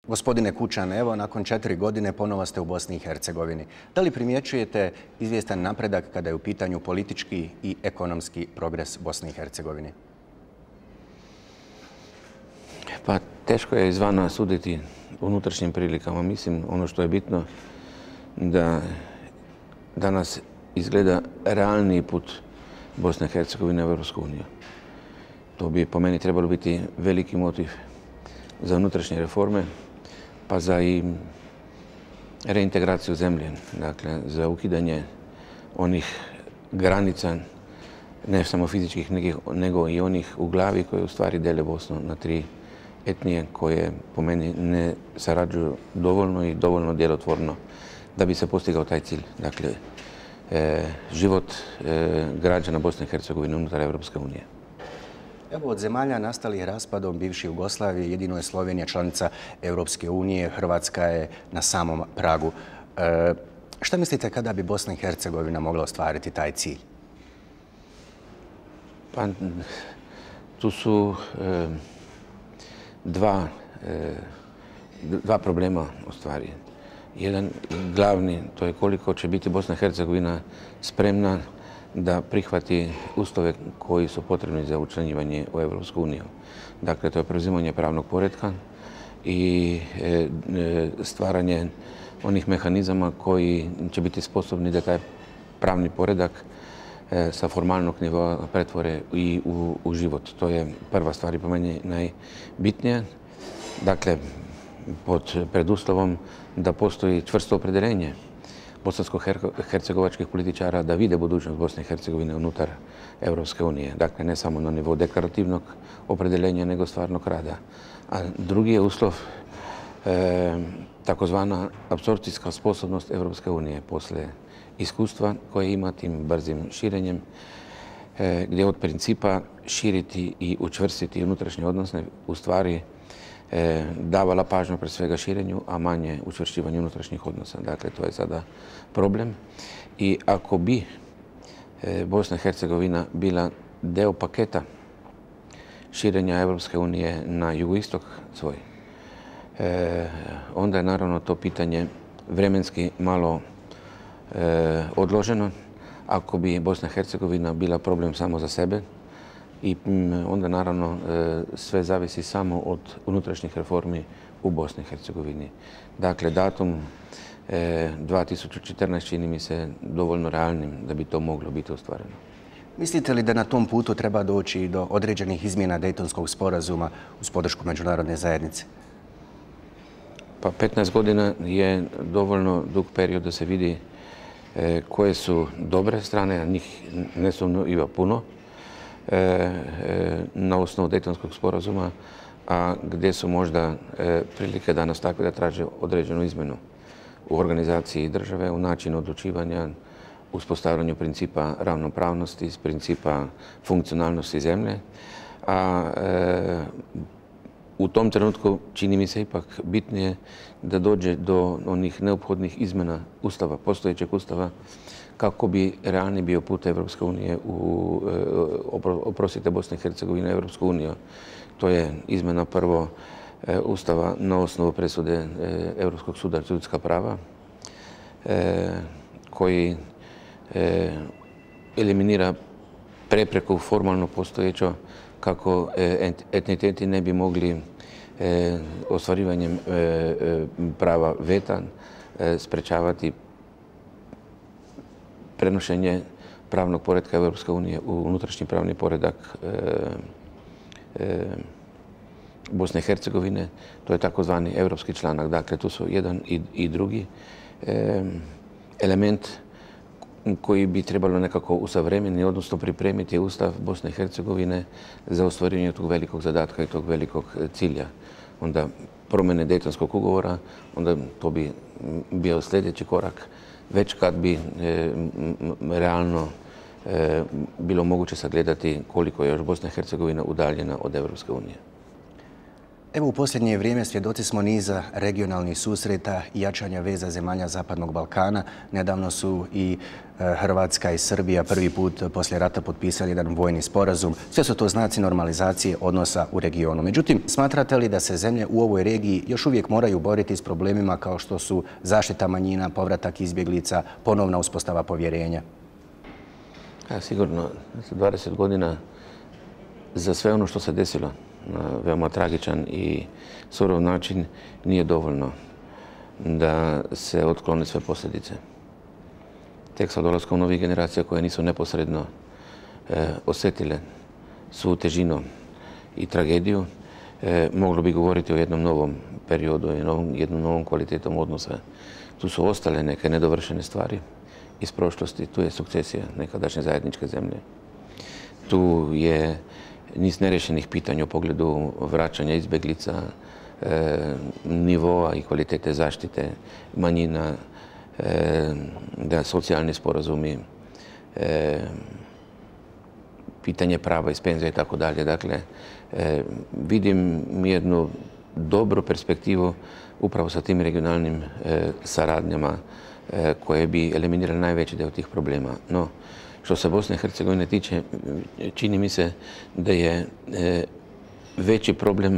Gospodine Kučan, evo, nakon 4 godine ponovo ste u Bosni i Hercegovini. Da li primjećujete izvjestan napredak kada je u pitanju politički i ekonomski progres Bosne i Hercegovine? Pa teško je izvana suditi unutrašnjim prilikama. Mislim, ono što je bitno da danas izgleda realniji put Bosne i Hercegovine u Europsku uniju. To bi po meni trebalo biti veliki motiv za unutrašnje reforme, pa za i reintegraciju zemlje, dakle za ukidanje onih granica, ne samo fizičkih, nego i onih u glavi koje u stvari dele Bosnu na 3 etnije koje po meni ne sarađuju dovoljno i dovoljno djelotvorno da bi se postigao taj cilj. Dakle, život građana Bosne i Hercegovine unutar Europske unije. Evo, od zemalja nastalih raspadom bivše Jugoslavije jedino je Slovenija članica Europske unije, Hrvatska je na samom pragu. Šta mislite kada bi Bosna i Hercegovina mogla ostvariti taj cilj? Pa, tu su dva problema u stvari. Jedan glavni, to je koliko će biti Bosna i Hercegovina spremna da prihvati uslove koji su potrebni za učlanjivanje u Europsku uniju. Dakle, to je preuzimanje pravnog poretka i stvaranje onih mehanizama koji će biti sposobni da taj pravni poredak sa formalnog nivoa pretvore i u život. To je prva stvar i po meni najbitnija. Dakle, pod preduslovom da postoji čvrsto opredjeljenje bosansko-hercegovačkih političara da vide budućnost Bosne i Hercegovine unutar Europske unije. Dakle, ne samo na nivou deklarativnog opredjeljenja, nego stvarnog rada. A drugi je uslov takozvana apsorpcijska sposobnost Europske unije posle iskustva koje ima tim brzim širenjem, gdje od principa širiti i učvrstiti unutrašnje odnose u stvari davala pažnju pre svega širenju, a manje učvršćivanju unutrašnjih odnosa. Dakle, to je sada problem. I ako bi Bosna i Hercegovina bila deo paketa širenja Europske unije na jugoistok svoj, onda je naravno to pitanje vremenski malo odloženo. Ako bi Bosna i Hercegovina bila problem samo za sebe, i onda naravno sve zavisi samo od unutrašnjih reformi u Bosni i Hercegovini. Dakle, datum 2014 čini mi se dovoljno realnim da bi to moglo biti ostvareno. Mislite li da na tom putu treba doći i do određenih izmjena Dejtonskog sporazuma uz podršku međunarodne zajednice? Pa 15 godina je dovoljno dug period da se vidi koje su dobre strane, a njih nesumnjivo ima puno, na osnovu Dejtonskog sporazuma, a gdje su možda prilike danas takve da traže određenu izmjenu u organizaciji države, u načinu odlučivanja, uspostavljanju principa ravnopravnosti, principa funkcionalnosti zemlje. A u tom trenutku čini mi se ipak bitnije da dođe do onih neophodnih izmjena Ustava, postojećeg Ustava, kako bi realni bio put Evropske unije oprostite, Bosne i Hercegovine, Evropsku uniju. To je izmjena prvo Ustava na osnovu presude Europskog suda za ljudska prava, koji eliminira prepreku formalno postojećo kako etniteti ne bi mogli ostvarivanjem prava veta sprečavati prenošenje pravnog poretka Europske unije u unutrašnji pravni poredak Bosne i Hercegovine. To je takozvani europski članak. Dakle, tu su jedan i drugi element koji bi trebalo nekako usavremeniti, odnosno pripremiti Ustav Bosne i Hercegovine za ostvarivanje tog velikog zadatka i tog velikog cilja. Onda promjene Dejtonskog ugovora, onda to bi bio sljedeći korak, već kad bi realno bilo moguće sagledati koliko je još Bosna i Hercegovina udaljena od Europske unije. Evo, u posljednje vrijeme svjedoci smo niza regionalnih susreta i jačanja veza zemalja Zapadnog Balkana. Nedavno su i Hrvatska i Srbija prvi put poslije rata potpisali jedan vojni sporazum. Sve su to znaci normalizacije odnosa u regionu. Međutim, smatrate li da se zemlje u ovoj regiji još uvijek moraju boriti s problemima kao što su zaštita manjina, povratak izbjeglica, ponovna uspostava povjerenja? Sigurno, 20 godina za sve ono što se desilo na veoma tragičan i surov način nije dovoljno da se otklone sve posljedice. Tek sa dolaskom novih generacija koje nisu neposredno osjetile svu težinu i tragediju, moglo bi govoriti o jednom novom periodu i jednom novom kvalitetom odnosa. Tu su ostale neke nedovršene stvari iz prošlosti, tu je sukcesija nekadašnje zajedničke zemlje. Tu je niz nerješenih pitanja u pogledu vraćanja izbjeglica, nivoa i kvalitete zaštite manjina, socijalni sporazumi, pitanje prava iz penzija i tako dalje. Dakle, vidim jednu dobru perspektivu upravo sa tim regionalnim saradnjama koje bi eliminirale najveći dio tih problema. No, što se Bosne i Hercegovine tiče, čini mi se da je veći problem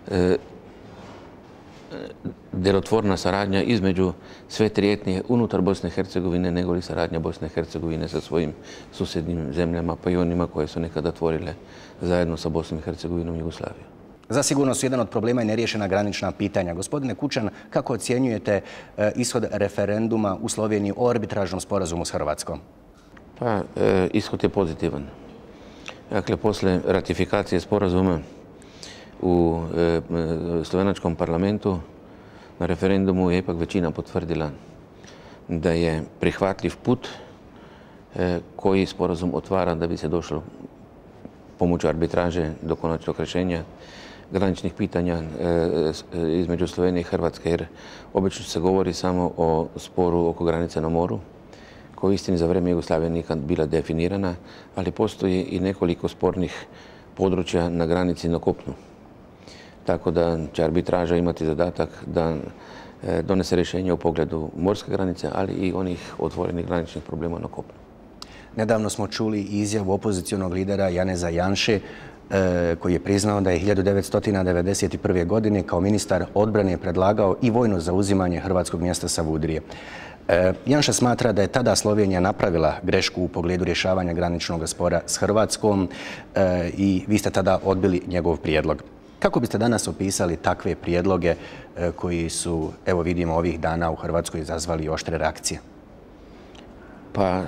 djelotvorna saradnja između sve tri etnije unutar Bosne i Hercegovine nego li saradnja Bosne i Hercegovine sa svojim susjednim zemljama, pa i onima koje su nekada tvorile zajedno sa Bosnom i Hercegovinom Jugoslaviju. Zasigurno su jedan od problema i neriješena granična pitanja. Gospodine Kučan, kako ocjenjujete ishod referenduma u Sloveniji o arbitražnom sporazumu s Hrvatskom? Pa, ishod je pozitivan. Dakle, posle ratifikacije sporazuma u slovenačkom parlamentu na referendumu je ipak većina potvrdila da je prihvatljiv put koji sporazum otvara da bi se došlo pomoću arbitraže do konačnog rješenja graničnih pitanja između Slovenije i Hrvatske, jer obično se govori samo o sporu oko granice na moru, koja istini za vrijeme Jugoslavije nikad bila definirana, ali postoji i nekoliko spornih područja na granici na kopnu. Tako da će arbitraža imati zadatak da donese rješenje u pogledu morske granice, ali i onih otvorenih graničnih problema na kopnu. Nedavno smo čuli izjavu opozicionog lidera Janeza Janše koji je priznao da je 1991. godine kao ministar odbrane predlagao i vojno zauzimanje hrvatskog mjesta Savudrije. Janša smatra da je tada Slovenija napravila grešku u pogledu rješavanja graničnog spora s Hrvatskom i vi ste tada odbili njegov prijedlog. Kako biste danas opisali takve prijedloge koji su, evo vidimo, ovih dana u Hrvatskoj izazvali oštre reakcije? Pa,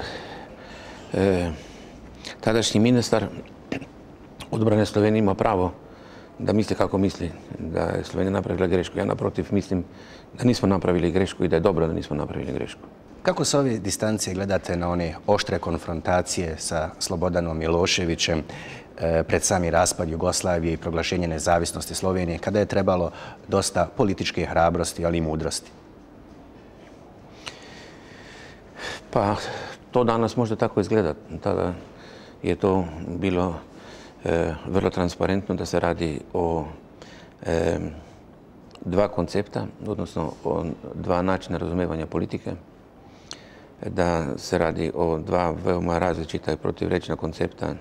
tadašnji ministar odbrane Slovenije ima pravo da misli kako misli, da je Slovenija napravila grešku. Ja naprotiv mislim da nismo napravili grešku i da je dobro da nismo napravili grešku. Kako s ove distancije gledate na one oštre konfrontacije sa Slobodanom Miloševićem pred sami raspad Jugoslavije i proglašenje nezavisnosti Slovenije, kada je trebalo dosta političke hrabrosti, ali i mudrosti? Pa, to danas možda tako izgleda. Tada je to bilo vrlo transparentno da se radi o dva koncepta, odnosno o dva načina razumevanja politike, da se radi o dva veoma različita i protivrečna koncepta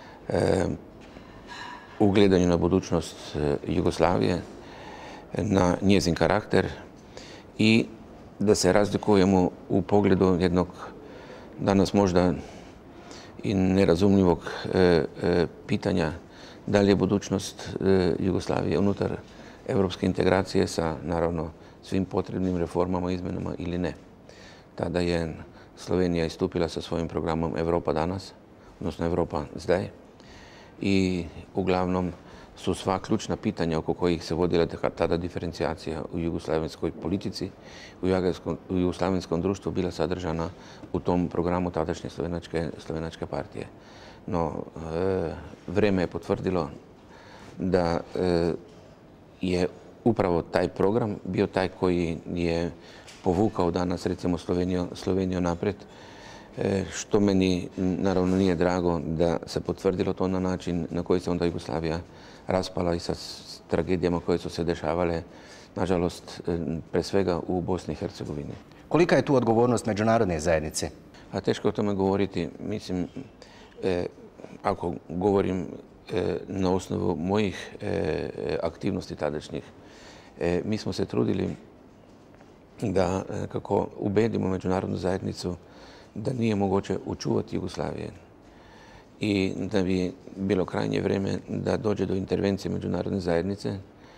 u gledanju na budućnost Jugoslavije, na njezin karakter i da se razlikujemo u pogledu jednog danas možda i nerazumljivog pitanja da li je budućnost Jugoslavije unutar evropske integracije sa, naravno, svim potrebnim reformama, izmenama ili ne. Tada je Slovenija istupila sa svojim programom Evropa danas, odnosno Evropa zdaj, i uglavnom su sva ključna pitanja oko kojih se vodila tada diferencijacija u jugoslavenskoj politici, u jugoslavenskom društvu bila sadržana u tom programu tadašnje slovenačke partije. No, vrijeme je potvrdilo da je upravo taj program bio taj koji je povukao danas, recimo, Sloveniju naprijed, što meni naravno nije drago da se potvrdilo to na način na koji se onda Jugoslavija raspala i sa tragedijama koje su se dešavale, nažalost, pre svega u Bosni i Hercegovini. Kolika je tu odgovornost međunarodne zajednice? A teško je o tome govoriti. Mislim, ako govorim na osnovu mojih aktivnosti tadašnjih, mi smo se trudili da kako ubedimo međunarodnu zajednicu da nije moguće očuvati Jugoslavije i da bi bilo krajnje vreme da dođe do intervencije međunarodne zajednice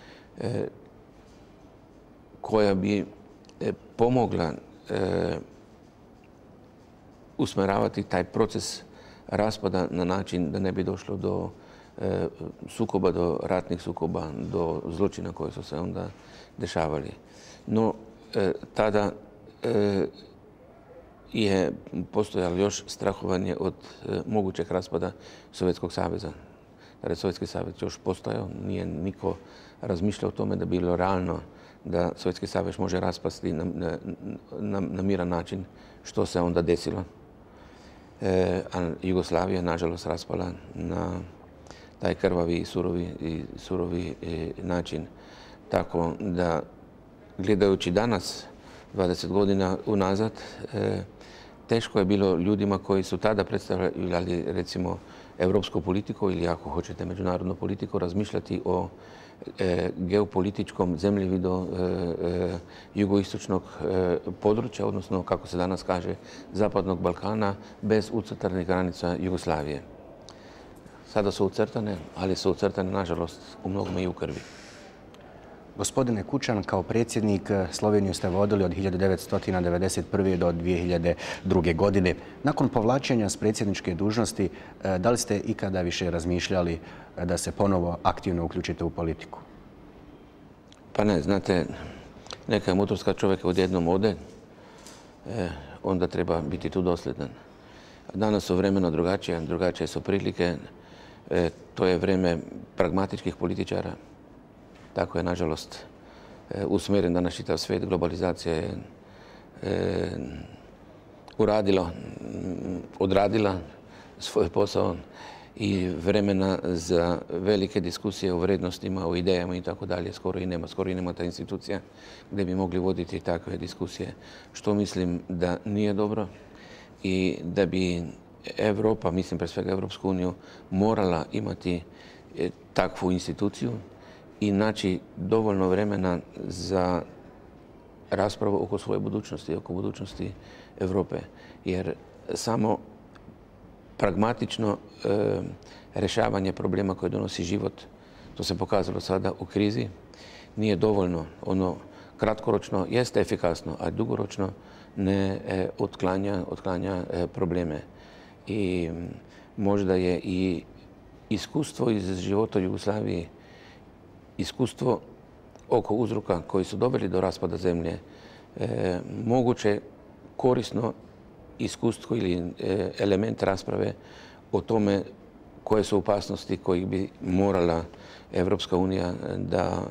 koja bi pomogla usmeravati taj proces raspada na način da ne bi došlo do sukoba, do ratnih sukoba, do zločina koji su se onda dešavali. No, tada je postojalo još strahovanje od mogućeg raspada Sovjetskog saveza. Jer Sovjetski savez još postojao, nije niko razmišljao o tome da bi bilo realno da Sovjetski savez može raspasti na miran način, što se onda desilo. A Jugoslavija je, nažalost, raspala na taj krvavi i surovi način. Tako da, gledajući danas, 20 godina unazad, teško je bilo ljudima koji su tada predstavljali, recimo, evropsku politiku ili, ako hoćete, međunarodnu politiku, razmišljati o geopolitičkom zemljevidu jugoistočnog područja, odnosno, kako se danas kaže, Zapadnog Balkana, bez ucrtanih granica Jugoslavije. Sada su ucrtane, ali su ucrtane, nažalost, u mnogome i u krvi. Gospodine Kučan, kao predsjednik Sloveniju ste vodili od 1991. do 2002. godine. Nakon povlačenja s predsjedničke dužnosti, da li ste ikada više razmišljali da se ponovo aktivno uključite u politiku? Pa ne, znate, neka je motorska čovjek odjednom ode, onda treba biti tu dosljedan. Danas su vremena drugačije su prilike. To je vreme pragmatičkih političara. Tako je, nažalost, usmjeren danas čitav svijet. Globalizacija je odradila svoj posao i vremena za velike diskusije o vrednostima, o idejama i tako dalje skoro i nema ta institucija gdje bi mogli voditi takve diskusije. Što mislim da nije dobro i da bi Evropa, mislim pre svega Evropsku uniju, morala imati takvu instituciju i naći dovoljno vremena za raspravu oko svoje budućnosti, oko budućnosti Evrope. Jer samo pragmatično rješavanje problema koje donosi život, to se pokazalo sada u krizi, nije dovoljno. Ono kratkoročno jeste efikasno, a dugoročno ne otklanja probleme. I možda je i iskustvo iz života u Jugoslaviji, iskustvo oko uzroka koji su doveli do raspada zemlje, moguće korisno iskustvo ili element rasprave o tome koje su opasnosti kojih bi morala Evropska unija da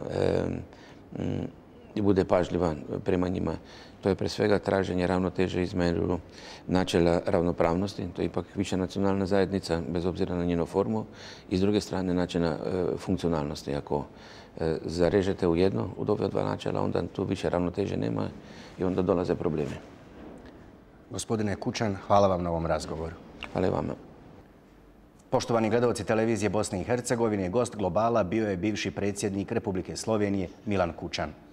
bude pažljiva prema njima. To je pre svega traženje ravnoteže između načela ravnopravnosti, to je ipak višenacionalna zajednica, bez obzira na njenu formu, i s druge strane načina funkcionalnosti. Ako zarežete u jedno od ove dva načela, onda tu više ravnoteže nema i onda dolaze problemi. Gospodine Kučan, hvala vam na ovom razgovoru. Hvala i vama. Poštovani gledalci televizije Bosne i Hercegovine, gost Globala bio je bivši predsjednik Republike Slovenije Milan Kučan.